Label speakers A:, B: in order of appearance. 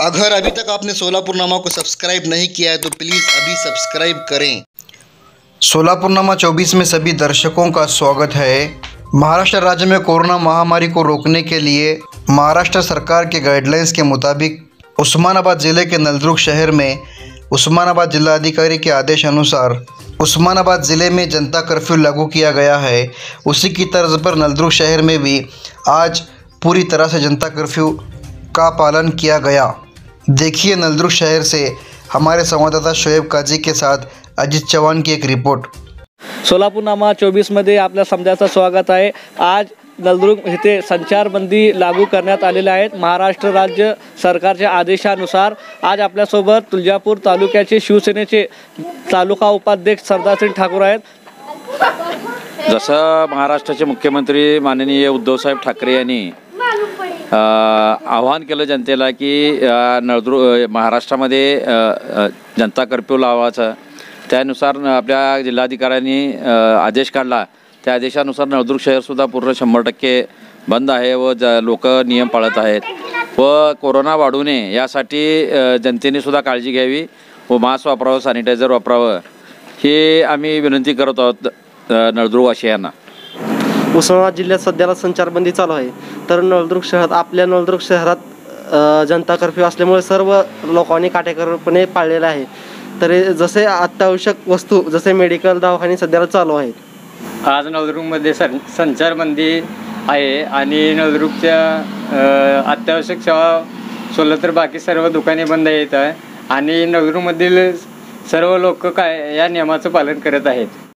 A: अगर अभी तक आपने सोलापुरनामा को सब्सक्राइब नहीं किया है तो प्लीज़ अभी सब्सक्राइब करें। सोलापुरनामा 24 में सभी दर्शकों का स्वागत है। महाराष्ट्र राज्य में कोरोना महामारी को रोकने के लिए महाराष्ट्र सरकार के गाइडलाइंस के मुताबिक उस्मानाबाद ज़िले के नलदुर्ग शहर में उस्मानाबाद जिलाधिकारी के आदेश अनुसार उस्मानाबाद ज़िले में जनता कर्फ्यू लागू किया गया है। उसी की तर्ज पर नलदुर्ग शहर में भी आज पूरी तरह से जनता कर्फ्यू का पालन किया गया। देखिए नलदुर्ग शहर से हमारे संवाददाता शोएब काजी के साथ अजित चव्हाण की एक रिपोर्ट।
B: सोलापुरनामा 24 मध्ये आपल्या समजाचं स्वागत आहे। आज नलदुर्ग येथे संचारबंदी लागू करण्यात आलेले आहेत। महाराष्ट्र राज्य सरकारच्या आदेशानुसार आज आपल्यासोबत तुळजापूर तालुक्याचे शिवसेनेचे तालुका उपाध्यक्ष सरदारसिंग ठाकूर आहेत।
C: जसं महाराष्ट्राचे मुख्यमंत्री माननीय उद्धवसाहेब ठाकरे यांनी आवाहन केलं जनतेला की नळदुर्ग महाराष्ट्रामध्ये जनता कर्फ्यू लावायचा, त्यानुसार आपल्या जिल्हाधिकाऱ्यांनी आदेश काढला। त्या आदेशानुसार नळदुर्ग शहरसुद्धा पूर्ण 100% बंद आहे व लोक नियम पाळत आहेत व कोरोना वाढू नये यासाठी जनतेने सुद्धा काळजी घ्यावी व मास्क वापरावं, सॅनिटायझर वापरावं हे आम्ही विनंती करत आहोत नळदुर्गवासियांना।
D: उस्मानाबाद जिल्ह्यात सध्याला संचारबंदी चालू आहे, तर नळदुर्ग शहरात जनता कर्फ्यू असल्यामुळे सर्व लोकांनी काटेकोरपणे पाळलेला आहे। तर जसे अत्यावश्यक वस्तू जसे मेडिकल दवाखाने सध्याला चालू आहेत।
E: आज नळदुर्गमध्ये संचारबंदी आहे आणि नळदुर्गच्या अत्यावश्यक सेवा सोडलं तर बाकी सर्व दुकाने बंद आहेत आणि नळदुर्गमधील सर्व लोक काय या नियमाचं पालन करत आहेत।